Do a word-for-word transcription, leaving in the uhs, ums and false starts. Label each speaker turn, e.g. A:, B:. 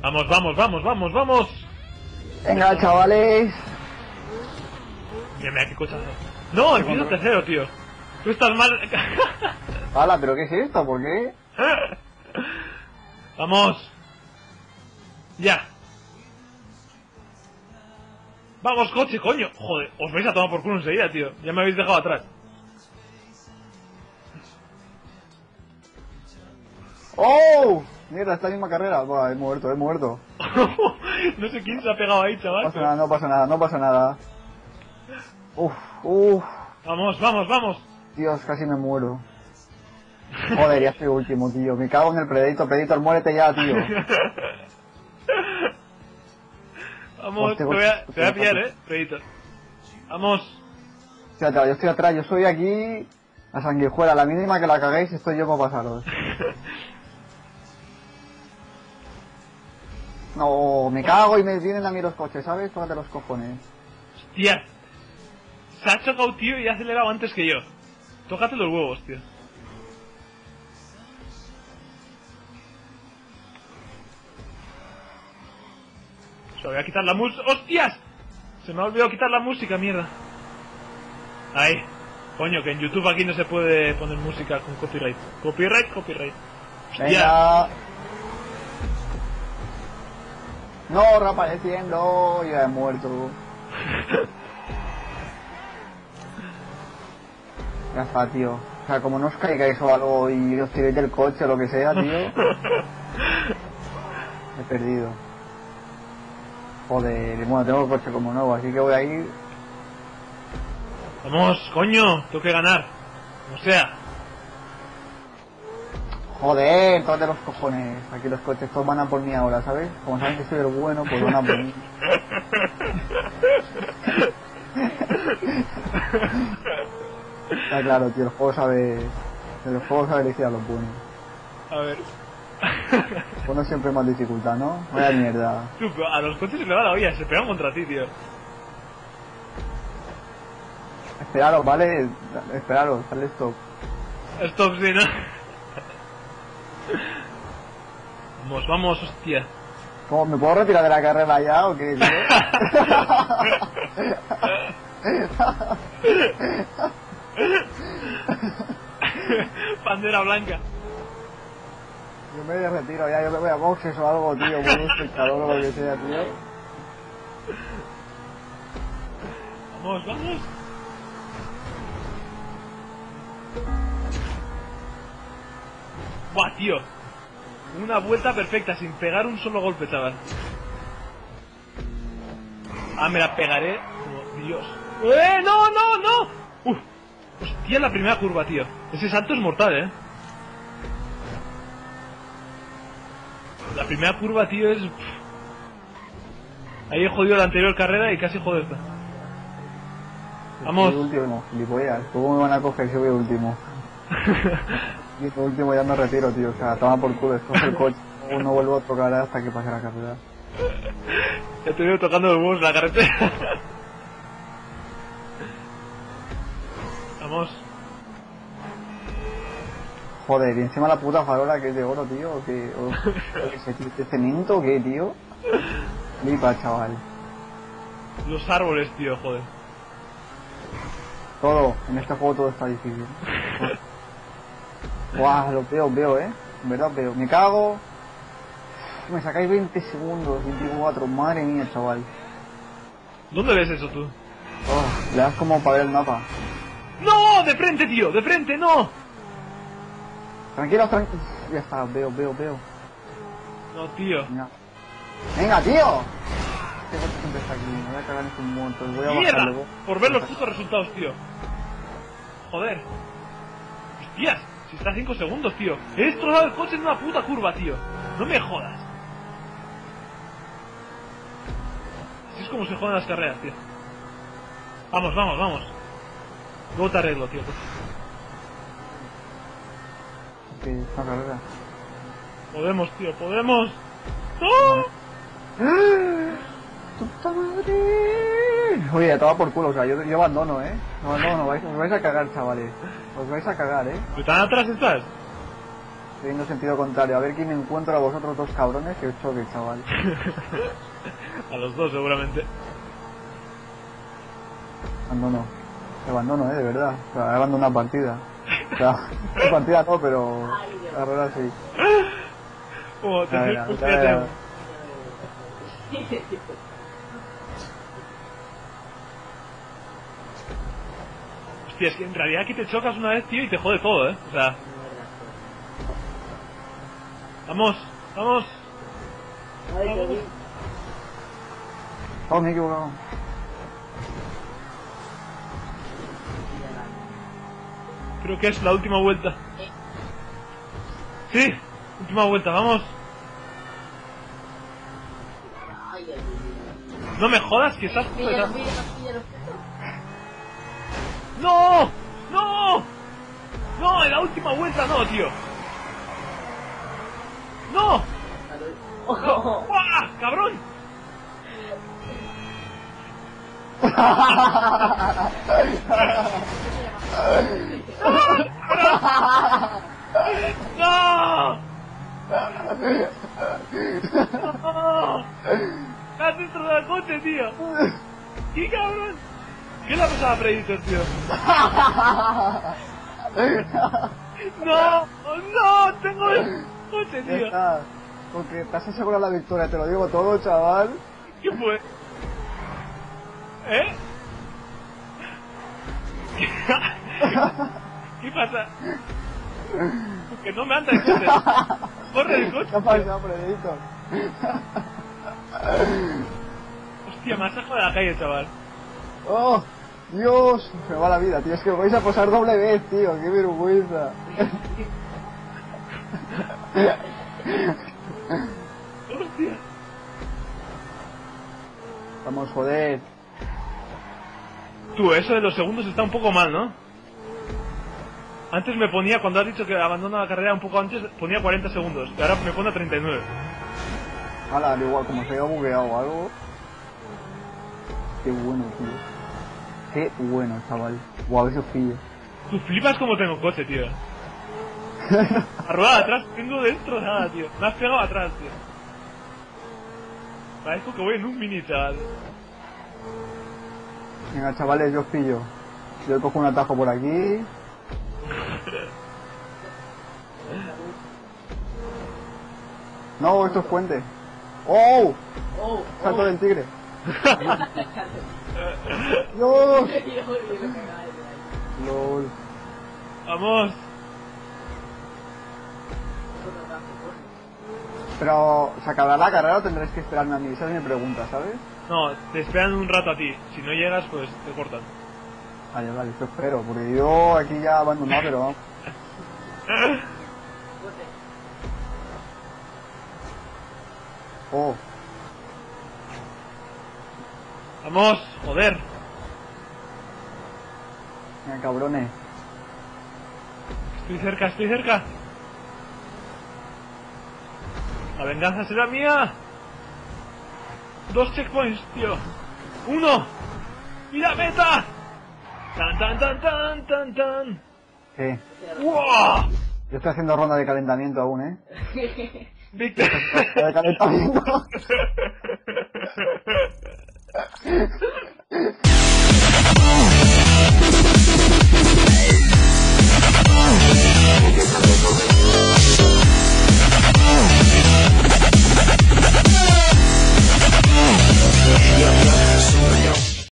A: Vamos, vamos, vamos, vamos, vamos.
B: Venga, chavales.
A: Mira, mira, qué cochazo. No, empiezo tercero, tío. Tú estás mal.
B: Hala, pero ¿qué es esto? ¿Por qué?
A: Vamos. Ya. Vamos, coche, coño. Joder, os vais a tomar por culo enseguida, tío. Ya me habéis dejado atrás.
B: ¡Oh! Mierda, esta misma carrera. Buah, he muerto, he muerto.
A: No sé quién se ha pegado ahí, chaval.
B: No pasa nada, no pasa nada, no pasa nada. Uf, uf.
A: Vamos, vamos, vamos.
B: Dios, casi me muero. Joder, ya estoy último, tío. Me cago en el Predator. Predator, muérete ya, tío.
A: Vamos, te voy a, te voy a pillar, eh, Predator. Vamos.
B: Fíjate, yo estoy atrás, yo soy aquí a sanguijuela. La mínima que la caguéis estoy yo para pasaros. No, me cago y me vienen a mí los coches, ¿sabes? Tócate los cojones.
A: Hostia. Se ha chocado, tío, y ha acelerado antes que yo. Tócate los huevos, tío. Se me voy a quitar la música. ¡Hostias! Se me ha olvidado quitar la música, mierda. Ahí. Coño, que en YouTube aquí no se puede poner música con copyright. Copyright, copyright. ¡Hostia!
B: Venga. No, reapareciendo. Ya he muerto. Ya está, tío. O sea, como no os caigáis o algo y os tiréis del coche o lo que sea, tío. He perdido. Joder, bueno, tengo el coche como nuevo, así que voy a ir.
A: Vamos, coño, tengo que ganar. O sea.
B: Joder, tócate los cojones. Aquí los coches todos van a por mí ahora, ¿sabes? Como saben que soy el bueno, pues van a por mí. Está claro, tío, el juego sabe... El juego sabe elegir a los buenos.
A: A ver.
B: Bueno, siempre más dificultad, ¿no? Vaya mierda.
A: Tú, pero a los coches se le va la olla, se pegan contra ti, tío.
B: Esperaros, ¿vale? Esperaros, dale stop.
A: Stop, sí, ¿no? Vamos, vamos, hostia.
B: ¿Cómo, ¿Me puedo retirar de la carrera ya o qué, tío?
A: Bandera blanca.
B: Yo me retiro ya, yo me voy a boxes o algo, tío, por un espectador o lo que sea, tío.
A: Vamos, vamos. Buah, tío. Una vuelta perfecta, sin pegar un solo golpe, chaval. Ah, me la pegaré como Dios. ¡Eh, no, no, no! Uf. Hostia, la primera curva, tío. Ese salto es mortal, eh. La primera curva, tío, es... Ahí he jodido la anterior carrera y casi jodo esta. Vamos.
B: Soy último, gilipollas. ¿Cómo me van a coger si voy último? Y por último ya me retiro, tío. O sea, toma por culo, escoge el coche. No vuelvo a tocar hasta que pase la carrera.
A: Ya te veo tocando los huevos en la carretera. Vamos.
B: Joder, y encima la puta farola que es de oro, tío. O que, o, o que se de cemento, o qué, tío. Flipa, chaval.
A: Los árboles, tío, joder.
B: Todo, en este juego todo está difícil. Guau, lo veo, veo, eh. En verdad veo. Me cago. Me sacáis veinte segundos, veinticuatro, madre mía, chaval.
A: ¿Dónde ves eso tú?
B: Oh, le das como para ver el mapa.
A: ¡No! ¡De frente, tío! ¡De frente, no!
B: Tranquilo, tranquilo. Ya está, veo, veo, veo.
A: No, tío.
B: Venga, Venga tío. Este coche siempre está aquí, me voy a cagar en su montón. Voy a
A: ¡Mierda!
B: bajar luego.
A: Por ver los putos resultados, tío. Joder. Hostias, si está a cinco segundos, tío. He destrozado el coche en una puta curva, tío. No me jodas. Así es como se joden las carreras, tío. Vamos, vamos, vamos. Luego te arreglo, tío.
B: Sí, esta carrera.
A: Podemos, tío, podemos. ¡No!
B: ¡Puta madre! Oye, toma por culo, o sea, yo, yo abandono, ¿eh? No, no, no, vais, os vais a cagar, chavales. Os vais a cagar, ¿eh?
A: ¿Pero tan atrás estás?
B: Estoy yendo sentido contrario. A ver quién encuentra a vosotros dos cabrones y os choque, chaval.
A: A los dos, seguramente.
B: Abandono. Te abandono, eh, de verdad. O sea, he abandonado partida. O sea, partida no, pero la verdad sí.
A: Oh, te
B: A ver,
A: fui-
B: a ver,
A: fíjate.
B: a ver, a ver.
A: Hostia, es que en realidad aquí te chocas una vez, tío, y te jode todo, eh. O sea, vamos, vamos.
C: Ay, qué bien.
B: Oh, me he equivocado.
A: Creo que es la última vuelta. Sí, última vuelta, vamos.
C: Ay, ay, ay.
A: No me jodas que estás...
C: Píllalo, píllalo, píllalo.
A: ¡No! ¡No! ¡No! En la última vuelta no, tío. ¡No!
C: Ojo.
A: ¡Guau! ¡Cabrón! ¡No! ¡No! ¡Me has destrozado el coche, tío! ¡Qué cabrón! ¿Qué le ha pasado a Predator, tío? ¡No! ¡No! ¡Tengo el coche,
B: Ya
A: tío!
B: está. Porque te has asegurado la victoria, te lo digo todo, chaval.
A: ¿Qué fue? ¿Eh? ¿Qué pasa? Que no me anda el coche. Corre el coche.
B: ¿Qué ha pasado, Predator?
A: Hostia, masajo de la calle, chaval.
B: ¡Oh! ¡Dios! Se me va la vida, tío. Es que vais a posar doble vez, tío. ¡Qué vergüenza!
A: Hostia.
B: Vamos, joder.
A: Tú, eso de los segundos está un poco mal, ¿no? Antes me ponía, cuando has dicho que abandona la carrera un poco antes, ponía cuarenta segundos. Y ahora me pone a treinta y nueve.
B: Hala, al igual, como se haya bugueado o algo. Qué bueno, tío. Qué bueno, chaval. Guau, a ver si os pillo.
A: Tú flipas como tengo coche, tío. La rueda de atrás tengo destrozada, tío. Me has pegado atrás, tío. Parezco que voy en un mini, chaval.
B: Venga, chavales, yo os pillo. Yo cojo un atajo por aquí. No, esto es puente. ¡Oh!
C: Oh,
B: Salto
C: oh.
B: del tigre. ¡Dios! LOL.
A: Vamos.
B: Pero, ¿se acabará la carrera o tendréis que esperarme a mí? Esa es mi pregunta, ¿sabes?
A: No, te esperan un rato a ti. Si no llegas, pues te cortan.
B: Vale, vale, esto espero, porque yo aquí ya he abandonado, pero vamos. Oh,
A: Vamos, joder.
B: venga, cabrones.
A: Estoy cerca, estoy cerca. La venganza será mía. Dos checkpoints, tío. Uno. ¡Mira, meta! Tan, tan, tan, tan, tan, tan.
B: ¿Qué?
A: ¡Wow!
B: Yo estoy haciendo ronda de calentamiento aún, ¿eh?
A: Víctor.
B: Ronda de calentamiento.